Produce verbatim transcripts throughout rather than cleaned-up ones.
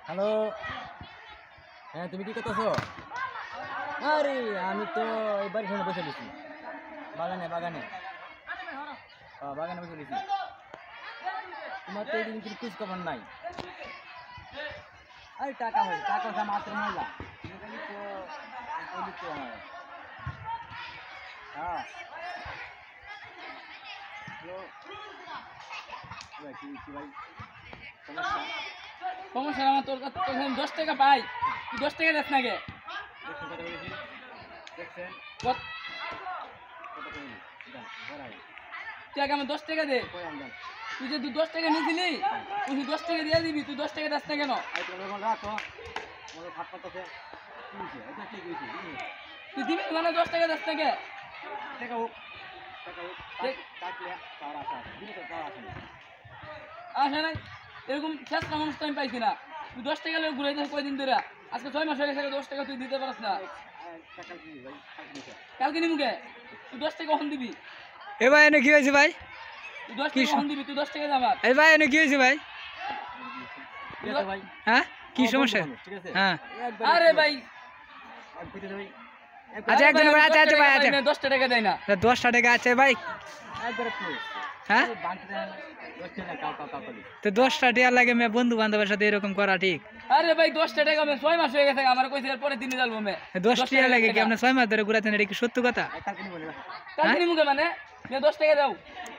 Hello, হ্যাঁ তুমি কি করতেছো? আরে আমি তো এই বাড়ির সামনে বসে গেছি, বাগানে বাগানে হ্যাঁ বাগানে বসে গেছি। তোমার তো এইদিন কিছু খোঁজ খবর নাই। আরে টাকা হয় টাকা ওটা মাত্র মহিলা তো তো হয়। হ্যাঁ কি কি ভাই সমস্যা? সমস্যা আমার তোর কাছে তোর কাছে দশ টাকা পাই, তুই দশ টাকা দেখ না গে। দেখছেন কত তুই আগে আমার দশ টাকা দে। তুই যে তুই দশ টাকা নিয়েছিলি তুই দশ টাকা দিয়ে দিবি, তুই দশ টাকা দেখ না কেন? তুই দিবি মানে দশ টাকা দেখ না গে? আসে নাই এরকম চেষ্টা মানুষ তো আমি পাইছি না। তুই দশ টাকা লোক ঘুরে যাস কয়দিন ধরে, আজকে ছয় মাস হয়ে গেছে দশ টাকা তুই দিতে পারস না। কালকে নিমুকে তুই দশ টাকা কখন দিবি? এ ভাই এনে কি হয়েছে ভাই? তুই দশ টাকা কখন দিবি? তুই দশ টাকা দে আমার। এই ভাই এনে কি হয়েছে ভাই? হ্যাঁ কি সমস্যা? হ্যাঁ আরে ভাই আচ্ছা একজন আচ্ছা আচ্ছা ভাই আচ্ছা দশটা টাকা দেয় না। দশটা টাকা আছে ভাই। হ্যাঁ তো দশটা টাকা লাগে মেয়ে বন্ধু বান্ধবের সাথে এরকম করা ঠিক? আরে ভাই দশটা টাকা মে ছয় মাস হয়ে গেছে আমার কইছে পরে দিনে যাবো মে দশ টাকা লাগে কি? আপনি ছয় মাস ধরে ঘুরাচ্ছেন, এটা কি সত্য কথা? কালকে নিমুকে মানে মে দশ টাকা দাও।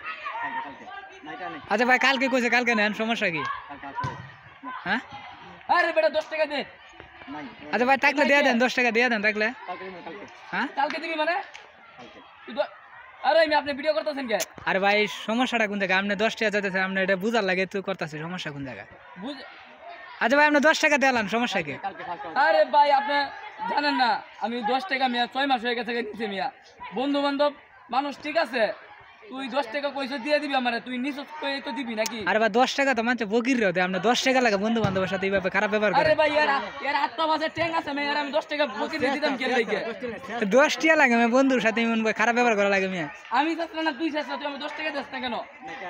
আচ্ছা ভাই কালকে কইছে কালকে নেন, সমস্যা কি? হ্যাঁ আরে বেটা দশ টাকা দে। আচ্ছা ভাই থাকলে দিয়ে দেন, দশ টাকা দিয়ে দেন থাকলে। হ্যাঁ কালকে দিবি মানে? আরে আমি আপনি ভিডিও করতেছেন কে? আরে ভাই সমস্যাটা কোন জায়গায়? আপনি দশ টাকা চাইতেছেন, আপনি এটা বুঝার লাগে তো করতেছে, সমস্যা কোন জায়গায়? বুঝ আচ্ছা ভাই আপনি দশ টাকা দিলাম, সমস্যা কি? আরে ভাই আপনি জানেন না আমি দশ টাকা মিয়া ছয় মাস হয়ে গেছে নিচে মিয়া বন্ধু বান্ধব মানুষ ঠিক আছে, তুই দশ টাকা কইছে দিয়ে দিবি আমারে, তুই নিচে কই তো দিবি নাকি? আরে ভাই দশ টাকা তো মানছে বকির রে, আপনি দশ টাকা লাগে বন্ধু বান্ধবের সাথে এইভাবে খারাপ ব্যবহার আরে করেন। ভাই यार यार আটটা বাজে ট্যাং আছে মে यार আমি দশ টাকা বকির দিতাম কেন লাগে? দশ টাকা লাগে আমি বন্ধুর সাথে এমন খারাপ ব্যবহার করা লাগে মিয়া? আমি চাচ্ছি না তুই চাচ্ছ, তুই আমি দশ টাকা দিস না কেন?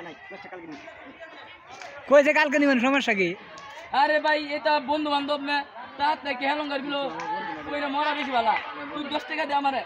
কইছে কালকে নিবেন, সমস্যা কি? আরে ভাই এটা বন্ধু বান্ধব মে তাত নাকি হেলঙ্গার গুলো কইরা মরা বেশি ভালো, তুই দশ টাকা দে আমারে।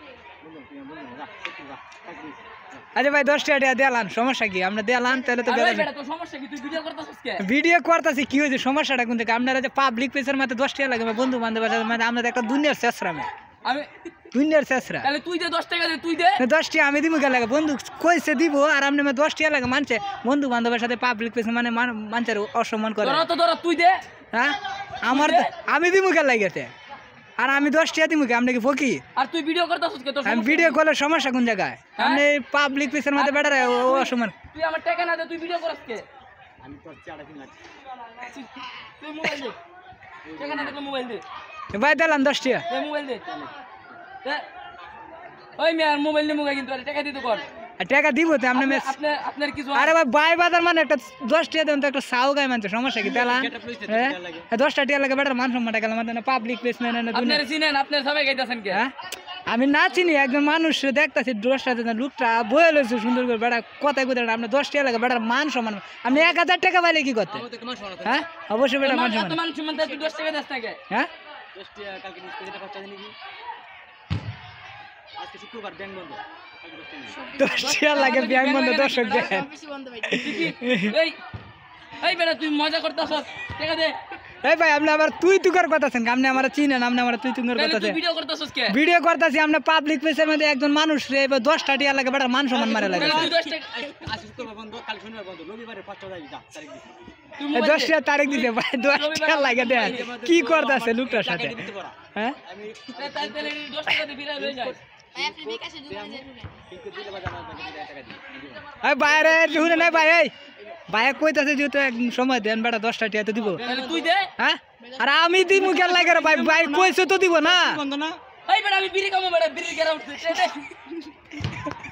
আচ্ছা ভাই দশ টাকা দিলাম, সমস্যা কি? আমরা দিলাম তাহলে তো আরে বেটা তোর সমস্যা কি? তুই ভিডিও করতেছিস কে? ভিডিও করতেছি কি হয়েছে, সমস্যাটা কোন থেকে? আপনারা যে পাবলিক প্লেসের মধ্যে দশ টাকা লাগে বন্ধু বান্ধবের সাথে, মানে আমাদের একটা দুনিয়ার চেষ্টা মে আমি দুনিয়ার চেষ্টা। তাহলে তুই যে দশ টাকা দে তুই দে। দশ টাকা আমি দিব কে লাগে? বন্ধু কইছে দিব আর আপনি দশ টাকা লাগে মানছে বন্ধু বান্ধবের সাথে পাবলিক প্লেস মানে মানুষের অসম্মান করে। তোরা তো ধরা তুই দে। হ্যাঁ আমার আমি দিব কে লাগেতে আর আমি দশ টাকা দিব কে? আপনি কি ফকি? আর তুই ভিডিও করতেছিস কে? তোর আমি ভিডিও করলে সমস্যা কোন জায়গায়? আপনি পাবলিক প্লেসের মধ্যে বেটারে অসম্মান। তুই আমার টাকা না দে তুই ভিডিও করছ কে? আমি তোর চাড়া কিনা তুই মোবাইল দে, টাকা না দেখলে মোবাইল দে। ভাই দিলাম দশ টাকা। দে মোবাইল দে। দে ওই মিয়ার মোবাইল নে মুগাই কিন্তু আরে টাকা দিতে কর। টাকা দিব তো আপনি। আপনি আপনার কিছু আরে ভাই বাই বাজার মানে একটা দশ টাকা দেন তো, একটা সাউ গায় মানছে, সমস্যা কি? দিলাম হ্যাঁ দশটা টাকা লাগে বেটার মান সম্মান টাকা মানে পাবলিক প্লেস মানে আপনারা চিনেন, আপনারা সবাই গাইতেছেন কে? হ্যাঁ আমি না চিনি, একজন মানুষ দেখতেছি দশটা লোকটা বয়ে লইছে সুন্দর করে বেটা কথায় কোথায় আপনি দশ টাকা লাগে বেটার মান সম্মান। আপনি এক হাজার টাকা পাইলে কি করতে? হ্যাঁ অবশ্যই বেটা মান সম্মান। মান সম্মান তুই দশ টাকা দিস না কে? হ্যাঁ দশ টাকা কালকে নিচ থেকে খরচা দিনি কি? আজকে শুক্রবার ব্যাংক বন্ধ, দশ টাকা লাগে ব্যাংক বন্ধ, দর্শক দেখেন। এই এই বেটা তুই মজা করতেছস, টাকা দে। এই ভাই আপনি আবার তুই তুকার কথা আছেন, আপনি আমার চিনেন, আপনি আমার তুই তুকার কথা তুই আছেন। ভিডিও করতেছস কে? ভিডিও করতেছি আমরা পাবলিক প্লেসের মধ্যে একজন মানুষ রে দশটা টাকা লাগে বেটার মান সম্মান মারা লাগে। তুই দশ টাকা আজকে শুক্রবার বন্ধ, কাল শনিবার বন্ধ, রবিবারে পাঁচটা যাই যা তারিখ দিছি। তুই এই দশ টাকা তারিখ দিতে ভাই দশ টাকা লাগে দেন কি করতেছে লোকটার সাথে? হ্যাঁ আমি তাহলে দশ টাকা দিয়ে বিরাট হয়ে যায়। এই বাইরে শুনে নাই ভাই, এই ভাই কইতাছে যেহেতু এক সময় দেন বেটা দশটা টাকা তো দিব। তাহলে তুই দে। হ্যাঁ আর আমি দিব কেন লাগে রে ভাই? ভাই কইছে তো দিব না। বন্ধ না এই বেটা আমি বিড়ি খাবো বেটা, বিড়ি গেরা উঠছে দে।